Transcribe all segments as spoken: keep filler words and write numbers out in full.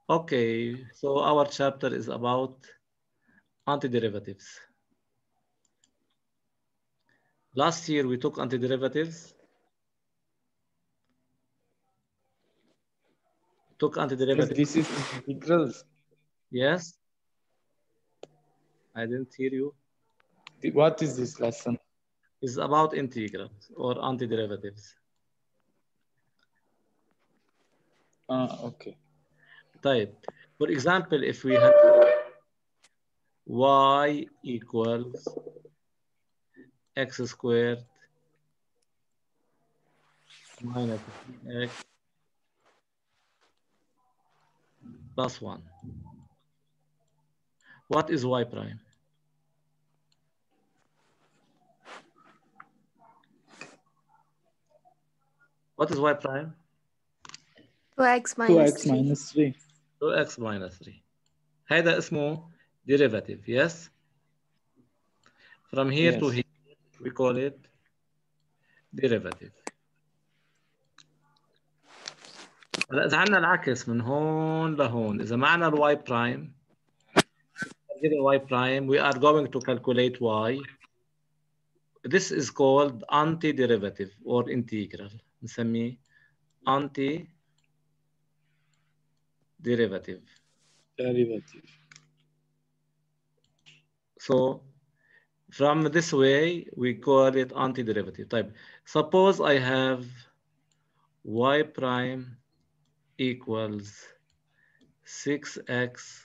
Okay, so our chapter is about antiderivatives. Last year we took antiderivatives. Took Yes, antiderivatives. this is integrals. Yes? I didn't hear you. The- What is this lesson? It's about integrals or antiderivatives. Ah, okay. Type. For example, if we have y equals x squared minus x plus one. What is y prime? What is y prime? two x two minus x three. minus three. two x minus three. هذا اسمه derivative. Yes? From here to Yes. here, we call it derivative. هلا إذا عندنا العكس من هون لهون، إذا معنا الواي برايم، y prime, we are going to calculate y. This is called antiderivative or integral. نسميه antiderivative. Derivative. So from this way, we call it antiderivative type. Suppose I have y prime equals six x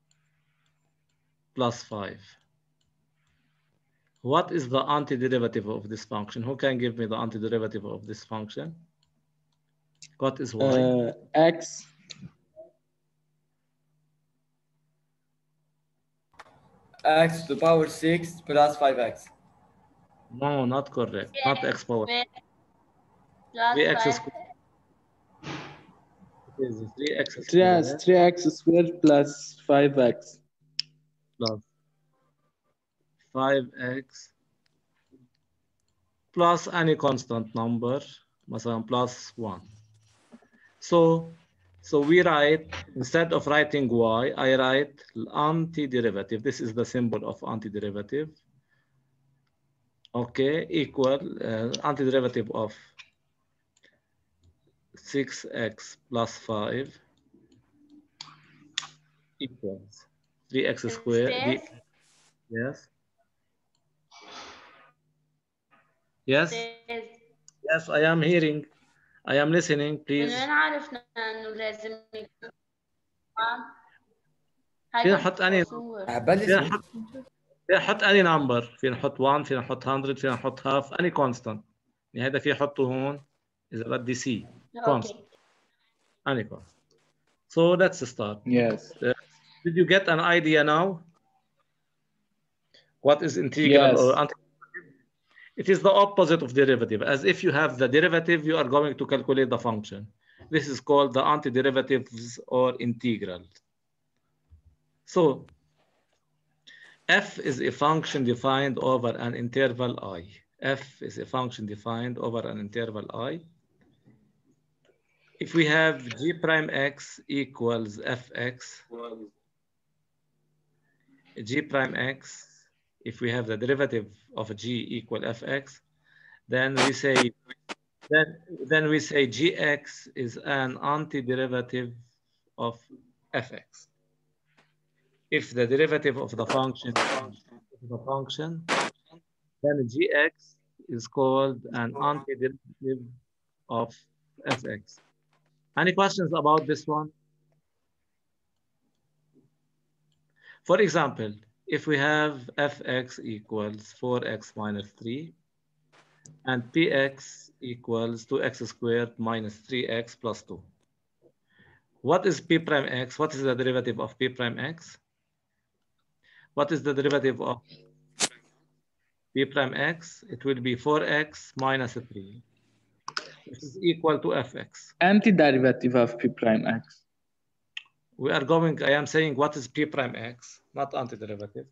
plus five. What is the antiderivative of this function? Who can give me the antiderivative of this function? What is y? Uh, x. X to the power six plus five x. No, not correct. Not x power. Plus three x five. squared. It is three x three squared x, three x squared plus five x. plus five x plus any constant number, مثلا plus one. So, so we write, instead of writing y, I write antiderivative. This is the symbol of antiderivative. Okay, equal uh, antiderivative of six x plus five equals three x squared. The, yes. Yes. Yes, I am hearing. I am listening, please. من وين عرفنا انه لازم يكون فينا نحط اني فينا نحط فينا نحط اني نمبر، فينا نحط واحد، فينا نحط مية، فينا نحط هاف، اني كونستانت. يعني هذا في حطه هون اذا بدي سي كونستانت. اني كونستانت. So let's start. Yes. Uh, did you get an idea now? What is integral Yes. or antiderivative? It is the opposite of derivative. As if you have the derivative, you are going to calculate the function. This is called the antiderivatives or integral. So f is a function defined over an interval I. F is a function defined over an interval I. If we have g prime x equals fx, g prime x, if we have the derivative of g equal fx, then we say then then we say gx is an antiderivative of fx. If the derivative of the function the function, then gx is called an antiderivative of fx. Any questions about this one? For example, if we have fx equals four x minus three and px equals two x squared minus three x plus two. What is p prime x? What is the derivative of p prime x? What is the derivative of p prime x? It will be four x minus three. This is equal to fx. Antiderivative of p prime x. We are going, I am saying what is p prime x, not antiderivative.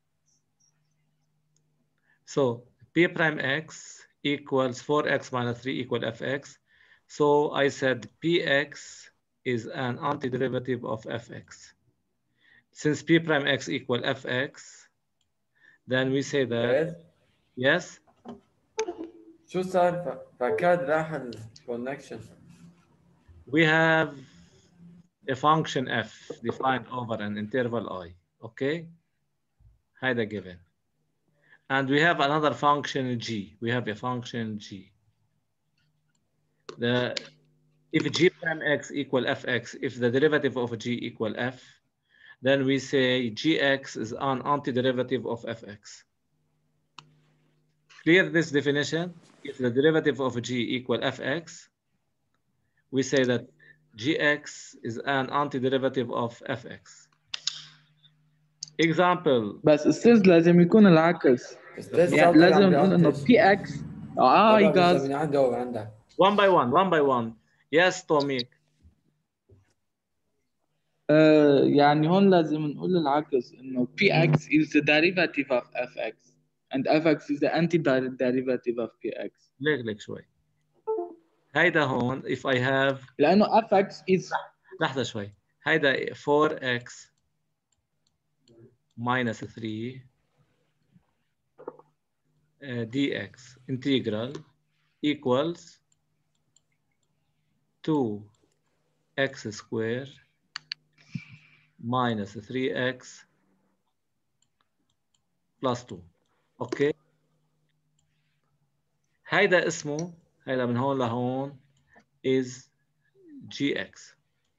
So p prime x equals four x minus three equal fx. So I said px is an antiderivative of fx. Since p prime x equal fx, then we say that, yes? شو صار ف- فكاد راح الكونكشن. We have a function f defined over an interval I, okay? هيدا given. And we have another function g. We have a function g. The if g prime x equal fx, if the derivative of g equal f, then we say gx is an antiderivative of fx. Clear this definition? If the derivative of g equal fx, we say that gx is an antiderivative of fx. Example. بس استاذ لازم يكون العكس. استاذ يعني شاطر لازم عم نقول انه بيعطش. بي اكس اه والله غاز. بس من عنده وعندك. One by one, one by one. Yes, Tommy. آه يعني هون لازم نقول العكس انه بي اكس is the derivative of fx and fx is the anti-derivative of px. ليك ليك شوي. هيدا هون if I have لانه fx is لحظة شوي. هيدا four x minus three uh, dx integral equals two x squared minus three x plus two. اوكي. هيدا اسمه هيدا من هون لهون is gx.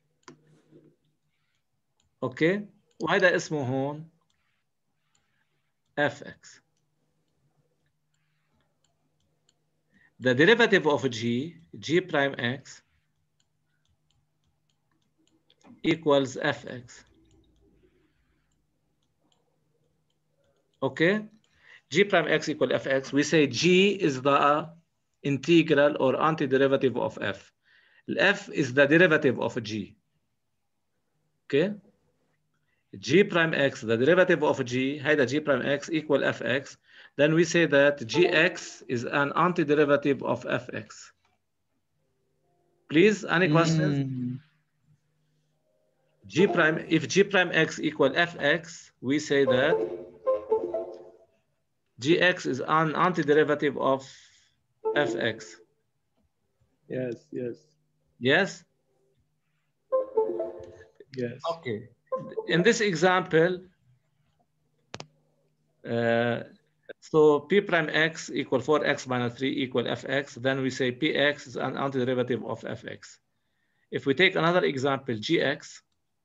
اوكي. وهيدا اسمه هون fx. The derivative of g, g prime x equals fx. Okay? G prime x equal fx. We say g is the integral or antiderivative of f. F is the derivative of g. Okay? G prime x, the derivative of g, هيدا g prime x equal fx. Then we say that gx is an antiderivative of fx. Please, any questions? mm. G prime, if g prime x equal fx, we say that gx is an antiderivative of fx. yes yes Yes? yes. Okay. In this example, uh, so p prime x equal four x minus three equal fx, then we say px is an antiderivative of fx. If we take another example, gx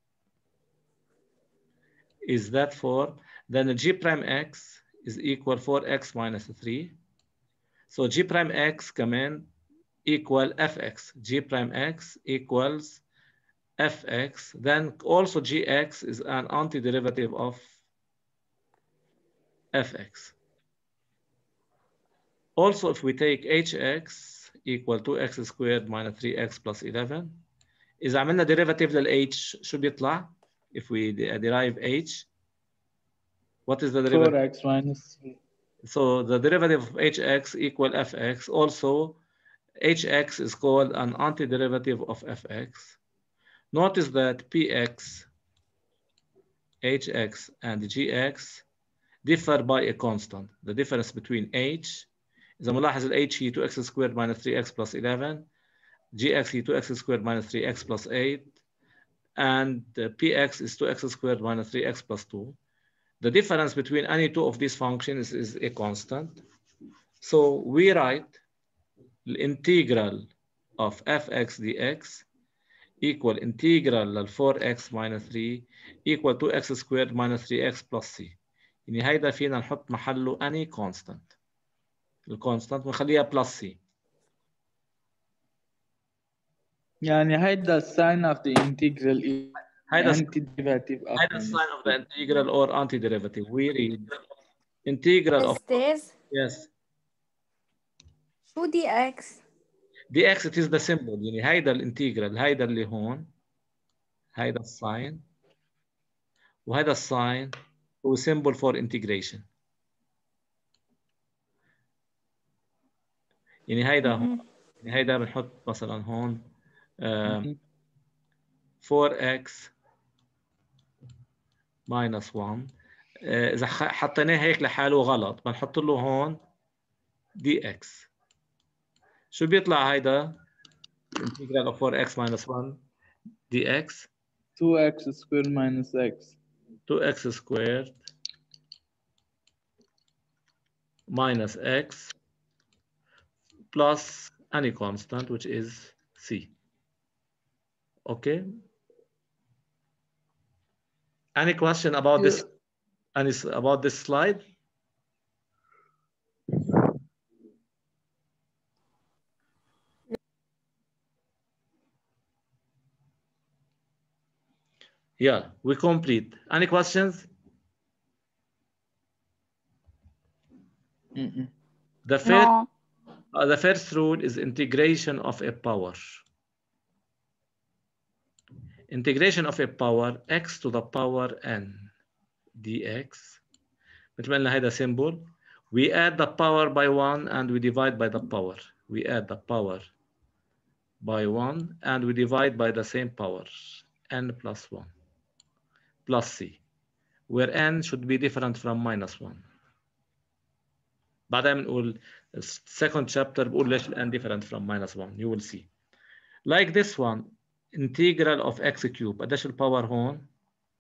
is that four, then g prime x is equal four x minus three. So g prime x come in equal fx. G prime x equals fx. Then also gx is an antiderivative of fx. Also, if we take hx equal two x squared minus three x plus eleven, إذا عملنا derivative للh شو بيطلع؟ If we derive h, what is the derivative? four x minus three. So the derivative of hx equal fx. Also, hx is called an antiderivative of fx. Notice that px, hx, and gx differ by a constant. The difference between h, إذا ملاحظ ال h هي two x squared minus three x plus eleven, gx هي two x squared minus three x plus eight, and px is two x squared minus three x plus two. The difference between any two of these functions is, is a constant. So we write the integral of fx dx equal integral of four x minus three equal two x squared minus three x plus c. يعني هيدا فينا نحط محله any constant. الكونستانت ونخليها plus c. يعني هيدا sign of the integral is هيدا antiderivative of هيدا minus sign of the three. integral or antiderivative. We read integral of أستاذ yes شو دي اكس؟ dx it is the symbol. يعني هيدا الانتجرال هيدا اللي هون هيدا الساين وهيدا الساين هو symbol for integration. يعني هيدا هون يعني هيدا بنحط مثلا هون آم، four x minus one. إذا حطيناه هيك لحاله غلط، بنحط له هون dx. شو بيطلع هيدا؟ integral of four x minus one dx. two x squared minus x. two x squared minus x plus any constant, which is c. Okay. Any question about this? Any about this slide? Yeah, we complete. Any questions? Mm-mm. The first, No. uh, the first rule is integration of a power. Integration of a power x to the power n dx. مثل ما قلنا هيدا symbol. We add the power by one and we divide by the power. We add the power by one and we divide by the same power, n plus one plus c, where n should be different from minus one. بعدها بنقول second chapter بقول ليش n different from minus one. You will see. Like this one, integral of x cube. قديش الباور هون؟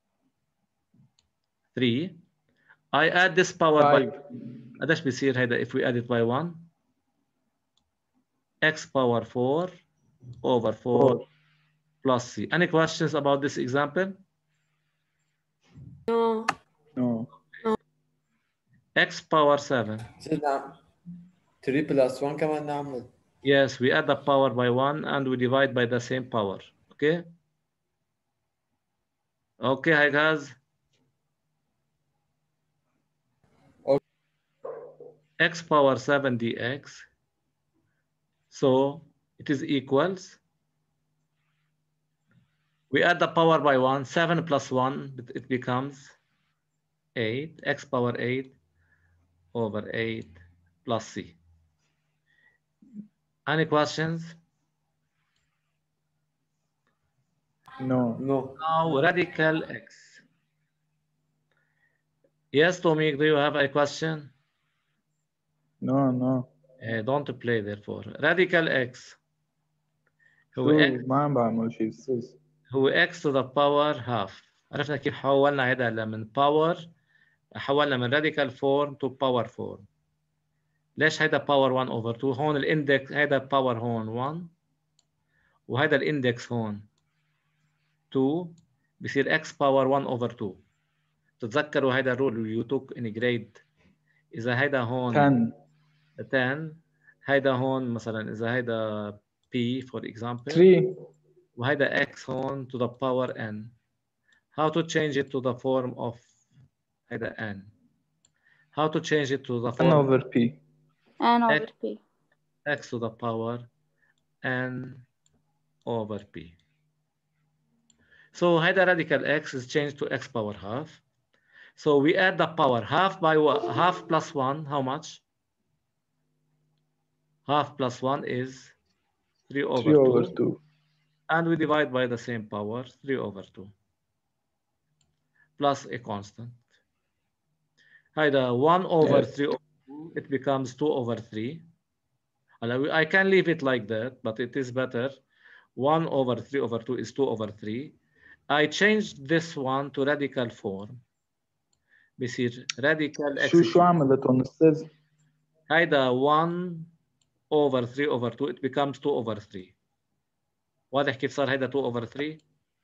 three. I add this power Five. by قديش بيصير هيدا if we add it by one? X power four over four, four plus c. Any questions about this example? No. No. X power seven. three plus one كمان نعمل. Yes, we add the power by one and we divide by the same power. Okay? Okay, hi guys. Okay. X power seven dx. So it is equals. We add the power by one. seven plus one, it becomes eight. X power eight over eight plus c. Any questions? No. No. Now radical x. Yes, Tomik, do you have a question? No, no. Uh, don't play therefore. Radical x. هو شو x ما عم بعمل شيء استاذ. هو x to the power half. عرفنا كيف حولنا هذا من power، حولنا من radical form to power form. ليش هيدا power one over two؟ هون الاندكس هيدا power هون one وهيدا الاندكس هون two، بصير x power one over two. تتذكروا هيدا الرول you took in grade. إذا هيدا هون ten. ten، هيدا هون مثلا إذا هيدا p for example three. وهيدا x هون to the power n. How to change it to the form of هيدا n? How to change it to the form n over p. N over x, P. x to the power n over p. So هيدا radical x is changed to x power half. So we add the power half by what? Half plus one, how much? Half plus one is three over three two. over two. And we divide by the same power, three over two. Plus a constant. هيدا one over Yes. three over two, it becomes two over three. I can leave it like that, but it is better. one over three over two is two over three. I changed this one to radical form. بصير radical x. شو شو عملتهم استاذ؟ هيدا one over three over two, it becomes two over three. واضح كيف صار هيدا two over three؟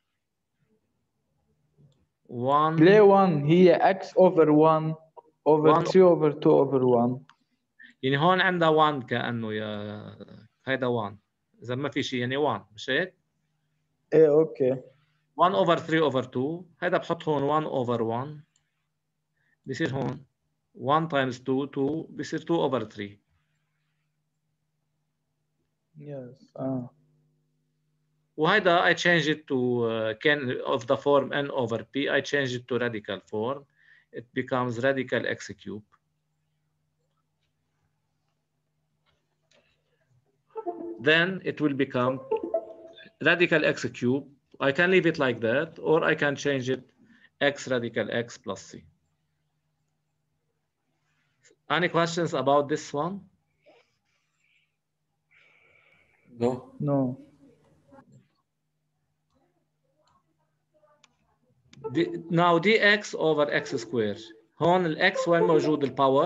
one. ليه one؟ هي x over one over one. three over two over one. يعني هون عندها one كأنه يا هيدا one. إذا ما في شيء يعني one مش هيك؟ ايه اوكي. one over three over two. هيدا بحط هون one over one. بصير هون one times two two بصير two over three. Yes. آه. وهيدا I change it to uh, can of the form n over p. I change it to radical form. It becomes radical x cube. Then it will become radical x cube. I can leave it like that, or I can change it x radical x plus c. Any questions about this one? No. No. دي, now dx over x square. هون ال x وين موجود الباور؟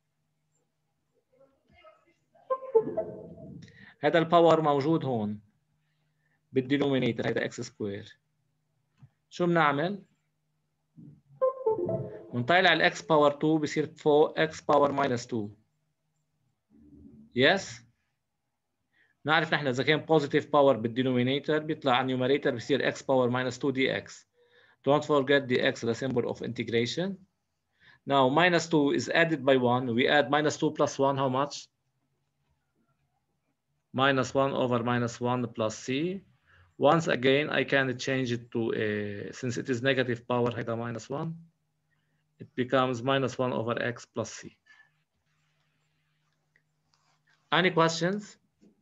هذا الباور موجود هون بالدينومينيتور، هذا x سكوير. شو بنعمل؟ بنطلع ال x باور two بصير فوق x باور minus two. Yes؟ نعرف نحن إذا كان positive power بالدينومينيتور بيطلع على النيوميريتور بصير x باور minus two dx. Don't forget dx, the symbol of integration. Now minus two is added by one. We add minus two plus one, how much? Minus one over minus one plus c. Once again, I can change it to a, since it is negative power, هيدا minus one, it becomes minus one over x plus c. Any questions?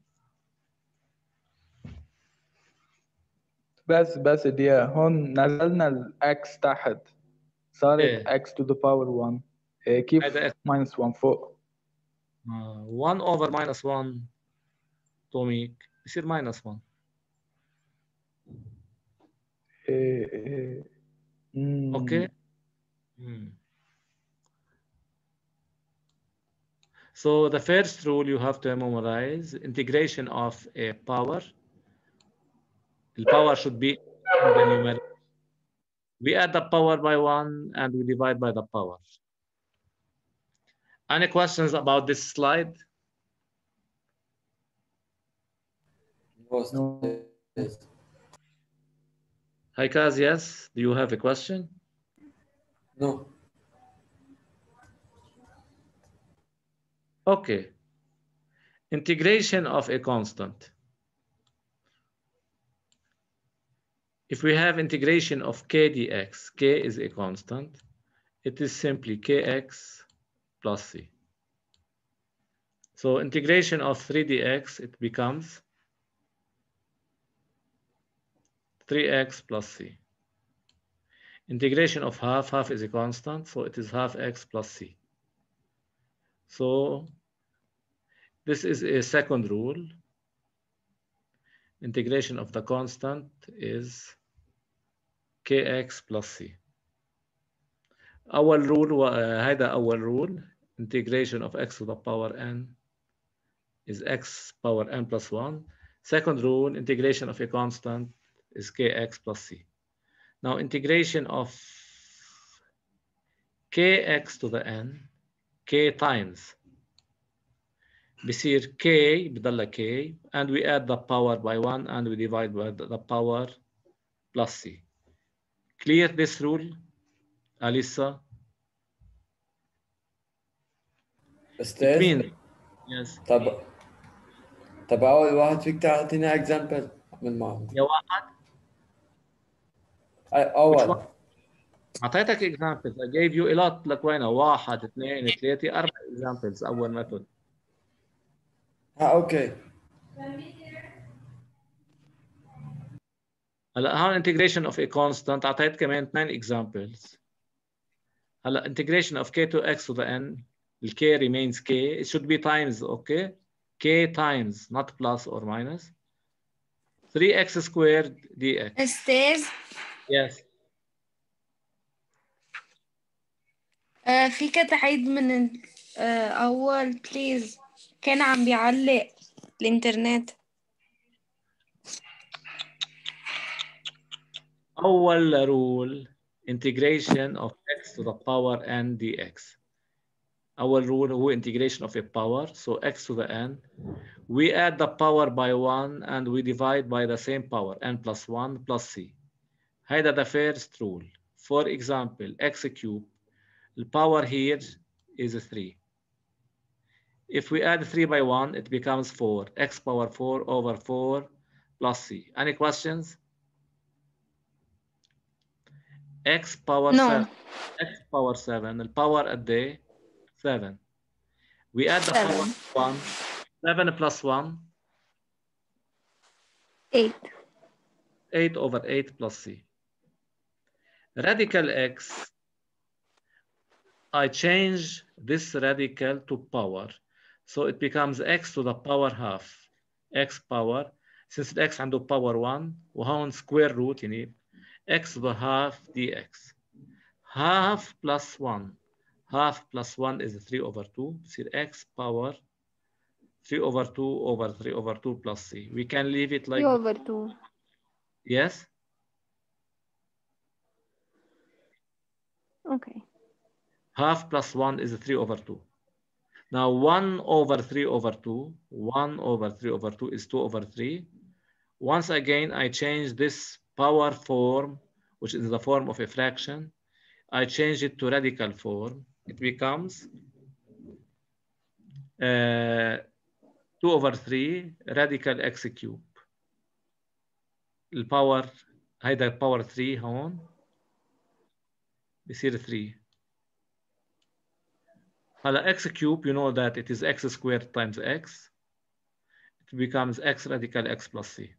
بس بس دي هون نزلنا ال x تحت صارت إيه. x to the power one. إيه كيف هيدا minus one فوق؟ uh, one over minus one توميك بصير minus one. إيه إيه. مم. Okay. Hmm. So the first rule you have to memorize, integration of a power. The power should be in the numerator. We add the power by one and we divide by the power. Any questions about this slide? Most No. yes. Hi Kaz, yes. Do you have a question? No. Okay. Integration of a constant. If we have integration of k dx, k is a constant, it is simply kx plus c. So integration of three dx, it becomes three x plus c. Integration of half, half is a constant, so it is half x plus c. So this is a second rule. Integration of the constant is kx plus c. أول rule هذا أول rule. Integration of x to the power n is x power n plus one. Second rule, integration of a constant is kx plus c. Now integration of kx to the n, k times بصير k بضل k, and we add the power by one and we divide by the power plus c. Clear this rule, Alyssa? It أستاذ means, yes. طب طب أول واحد فيك تعطينا example من معه. يا واحد. أي- Which أول one? أعطيتك examples. I gave you a lot. لك وين؟ واحد، اثنين، ثلاثة، أربع examples. أول method. ها أوكي. هلا هون integration of a constant أعطيت كمان اثنين examples. هلا integration of k to x to the n, the k remains k. It should be times, okay? K times, not plus or minus. three x squared dx. أستاذ Yes. آه فيك تعيد من ال- آه أول بليز، كان عم بيعلق الإنترنت. أول rule, integration of x to the power n dx. Our rule هو integration of a power, so x to the n. We add the power by one and we divide by the same power, n plus one plus c. هيدا the first rule. For example, x cubed, the power here is three. If we add three by one, it becomes four. X power four over four plus c. Any questions? X power No. seven. X power seven. The power at day seven. We add the Seven. power one. Seven plus one. Eight. eight over eight plus c. Radical x, I change this radical to power. So it becomes x to the power half. X power, since x عنده power one, وهون square root يعني x to the half dx. Half plus one. Half plus one is three over two. بصير x power three over two over three over two plus c. We can leave it like three over two. Yes? Okay. Half plus one is three over two. Now one over three over two, one over three over two is two over three. Once again, I change this power form, which is the form of a fraction. I change it to radical form. It becomes uh, two over three radical x cube. الباور هيدا power three هون بيصير three. هلا x cube, you know that it is x squared times x. It becomes x radical x plus c.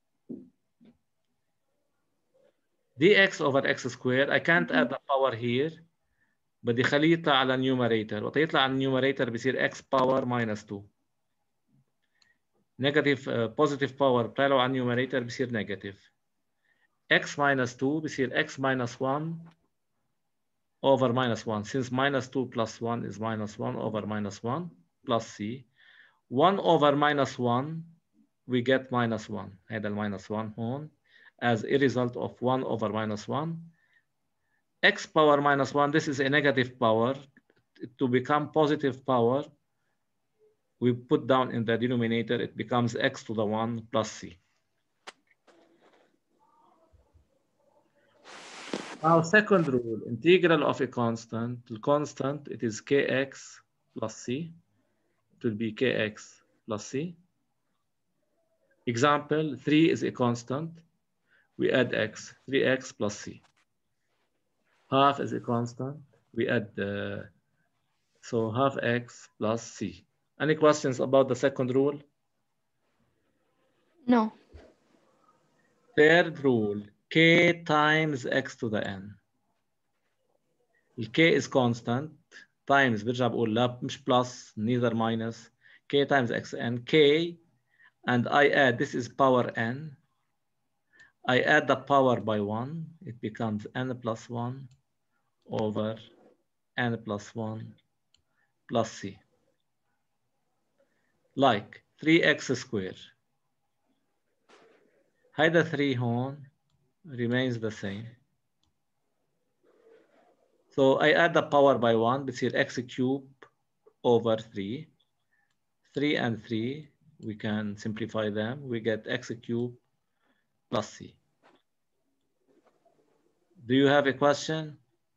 dx over x squared, I can't add the power here. بدي خليه يطلع على numerator. وقت يطلع على numerator بيصير x power minus two. Negative uh, positive power بطلعوا على numerator بيصير negative. x minus two بيصير x minus one over minus one. Since minus two plus one is minus one over minus one plus c. one over minus one, we get minus one. هذا minus one هون as a result of one over minus one. X power minus one, this is a negative power. To become positive power, we put down in the denominator, it becomes x to the one plus c. Now, second rule, integral of a constant. The constant, it is kx plus c. It will be kx plus c. Example, three is a constant. We add x, three x plus c. Half is a constant. We add, uh, so half x plus c. Any questions about the second rule? No. Third rule, k times x to the n. k is constant, times برجع بقول لا مش plus, neither minus. K times xn, k, and I add, this is power n. I add the power by one, it becomes n plus one over n plus one plus c. Like three x squared. هيدا three هون remains the same. So I add the power by one, بتصير x cube over three. three and three, we can simplify them. We get x cube plus c. Do you have a question?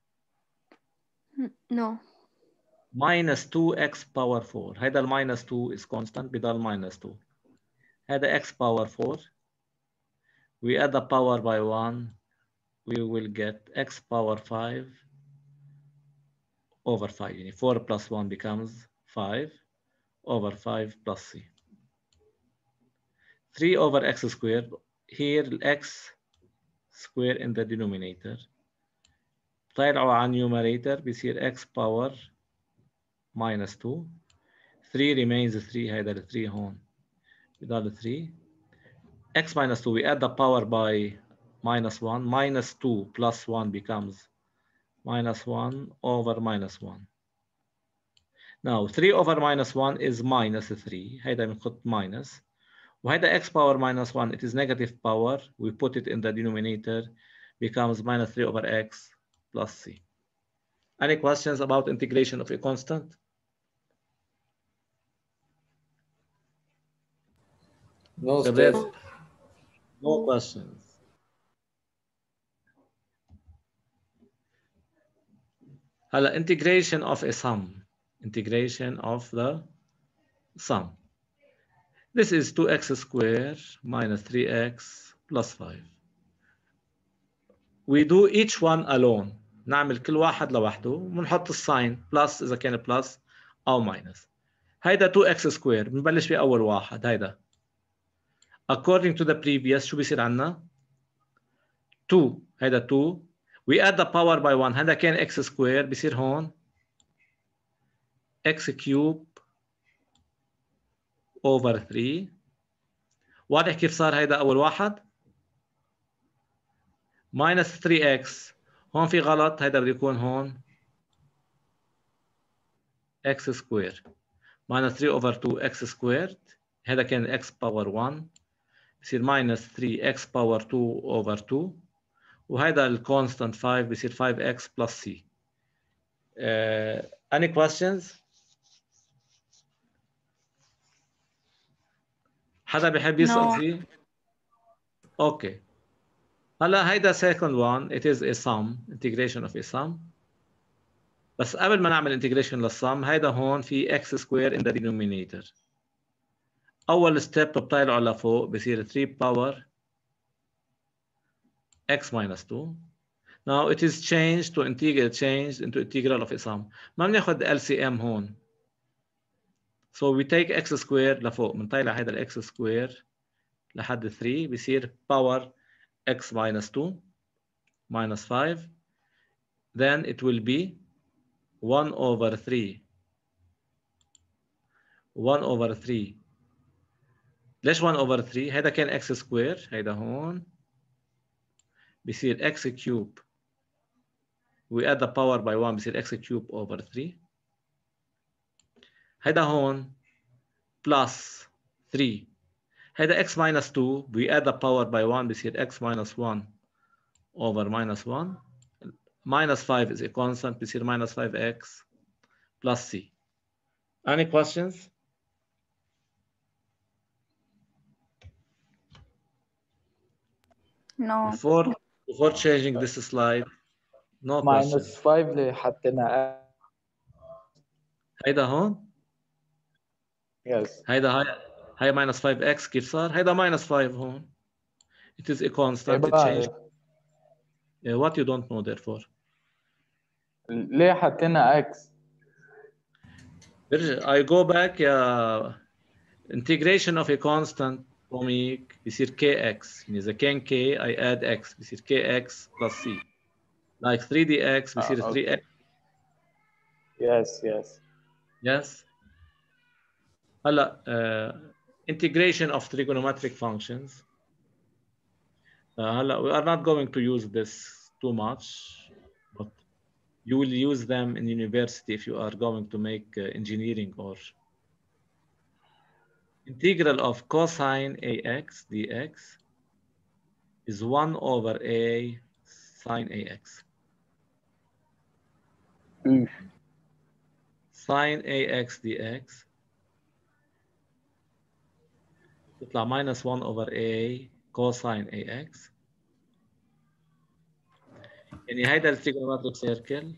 No. Minus two x power four. هذا الماينس two is constant, بضل minus two. هذا x power four. We add the power by one. We will get x power five over five. Yani four plus one becomes five over five plus c. three over x squared. Here x square in the denominator. طلعوا على numerator بيصير x power minus two. three remains three. هيدا ال three هون بضل three. X minus two, we add the power by minus one. Minus two plus one becomes minus one over minus one. Now, three over minus one is minus three. هيدا بنحط minus. وهيدا x power minus one, it is negative power. We put it in the denominator, becomes minus three over x plus c. Any questions about integration of a constant? No, Gabriel? Steph. No questions. هلا integration of a sum. Integration of the sum. This is two x squared minus three x plus five. We do each one alone. نعمل كل واحد لوحده ونحط الساين plus إذا كان plus أو minus. هيدا two x squared. بنبلش بأول واحد هيدا. According to the previous شو بيصير عنا؟ two هيدا two we add the power by one هذا كان x square بصير هون x cube over three. واضح كيف صار هيدا أول واحد؟ minus three x هون في غلط هيدا بده يكون هون x square minus three over two x squared هذا كان x power one بصير minus three x power two over two وهذا الكونستانت five بصير five x plus c. Uh, any questions؟ حدا بيحب يسأل No. فيه؟ اوكي هلا هيدا second one it is a sum integration of a sum بس قبل ما نعمل integration للsum هيدا هون في x square in the denominator. أول step بطلعه لفوق بصير three power x minus two. Now it is changed to integral changed into integral of a sum. ما بناخد L C M هون. So we take x square لفوق بنطلع هيدا ال x square لحد three بصير power x minus two minus five. Then it will be one over three one over three. ليش one over three؟ هيدا كان x square هيدا هون بصير x cube we add the power by one بصير x cube over three. هيدا هون plus three هيدا x minus two we add the power by one بصير x minus one over minus one. Minus five is a constant بصير minus five x plus c. Any questions؟ No. Before before changing this slide no question. minus five اللي حطينا هيدا هون yes هيدا هاي هاي minus five x كيف صار؟ هيدا minus five هون. It is a constant. It changed. Yeah, what you don't know therefore. ليه حطينا x؟ I go back يا integration of a constant اوميك بيصير kx يعني إذا كان k I add x بيصير kx plus c. Like three d x بيصير Ah, okay. three x. yes yes Yes. هلا uh, integration of trigonometric functions. Uh, هلا we are not going to use this too much, but you will use them in university if you are going to make uh, engineering or integral of cosine ax dx is one over a sine ax. Mm. Sine ax dx تطلع minus one over a cosine ax. يعني هيدا التريجونومتريك سيركل.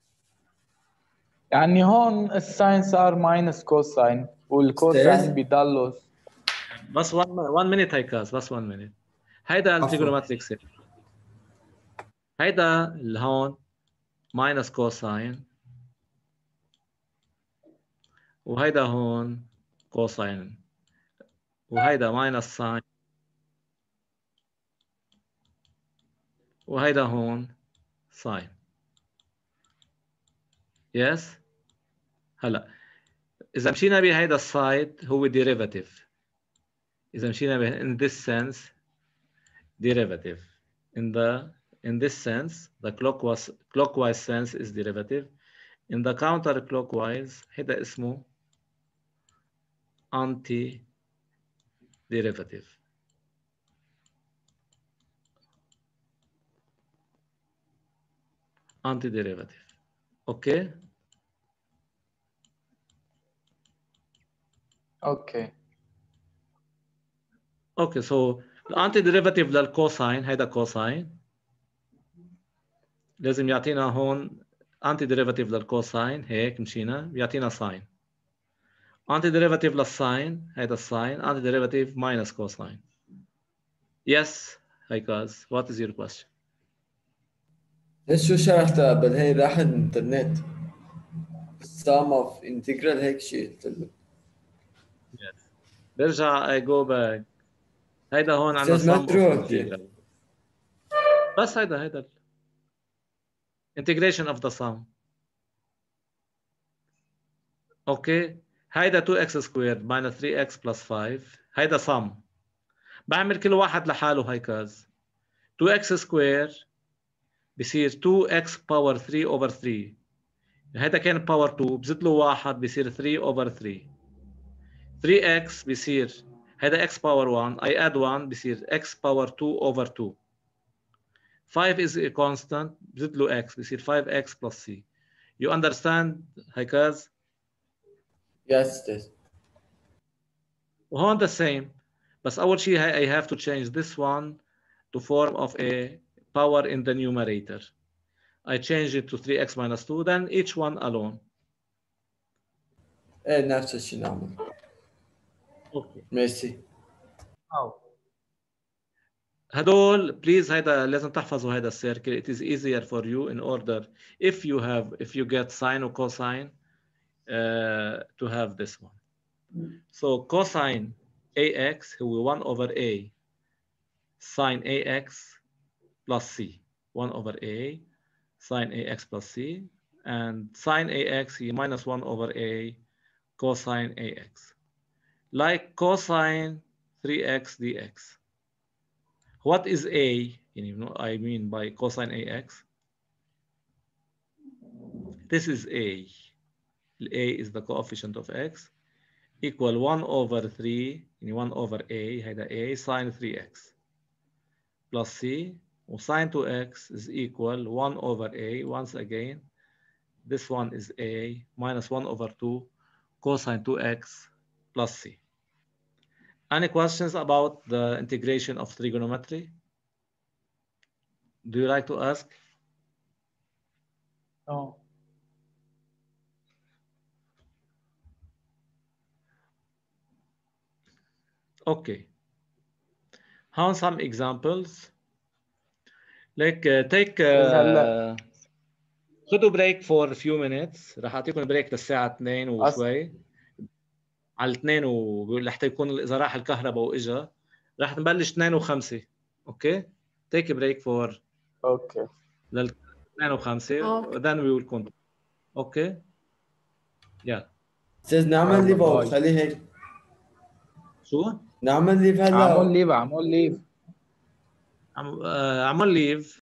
يعني هون الساين صار ماينس كوساين والكوساين بيضلوا بس one one minute هاي كاس بس one minute. هيدا التريجونومتريك سيركل. هيدا اللي هون minus cosine وهيدا هون cosine وهيدا minus sine وهيدا هون sine. Yes. هلا إذا مشينا بهيدا السايد هو derivative. إذا مشينا به in this sense derivative. In the in this sense the clockwise clockwise sense is derivative. In the counterclockwise هيدا اسمه anti derivative. Anti derivative. Okay. اوكي Okay, so the antiderivative للكوساين هيدا كوساين لازم يعطينا هون antiderivative للكوساين هيك مشينا بيعطينا ساين. Antiderivative للساين هيدا الساين antiderivative minus cosine. Yes, hi guys, what is your question? ليش شو شرحتها قبل هي راح الانترنت sum of integral هيك شيء قلت له. Yes. برجع I go back. هيدا هون عندنا أستاذ sum of متروك. integral. بس هيدا هيدا ال- integration of the sum. اوكي هيدا two x squared minus three x plus five هيدا sum. بعمل كل واحد لحاله هيكاز. two x squared بصير two x power three over three. هيدا كان power two بزيد له واحد بصير three over three. three x بصير هيدا x power one. I add one بصير x power two over two. five is a constant بزيد له x بصير five x plus c. You understand هيكاز؟ Yes, it is. وهون the same بس أول شيء I have to change this one to form of a power in the numerator. I change it to three x minus two, then each one alone. ايه نفس الشيء نعمل. Okay. ميرسي. Now, هدول please هيدا لازم تحفظوا هيدا السيركل. It is easier for you in order if you have if you get sine or cosine uh, to have this one. So cosine ax هو one over a sine ax plus c. one over a sine ax plus c, and sine ax هي minus one over a cosine ax. Like cosine three x dx. What is a? You know, I mean by cosine ax. This is a. A is the coefficient of x equal one over three, one over a, هيدا a sine three x plus c, or sine two x is equal one over a. Once again, this one is a minus one over two cosine two x plus c. Any questions about the integration of trigonometry? Do you like to ask? No. Okay. How some examples? Like uh, take uh, خدوا break for a few minutes. راح اعطيكم بريك للساعة اثنين وشوي. على الاثنين وبيقول لحتى يكون اذا راح الكهرباء واجا راح نبلش اثنين وخمسة. اوكي؟ take a break for اوكي لل اثنين وخمسة then we will continue. اوكي؟ يلا. استاذ نعمل ليف او خليه هيك. شو؟ نعمل ليف هلا. عمول ليف عمول ليف عم آه، عمل ليف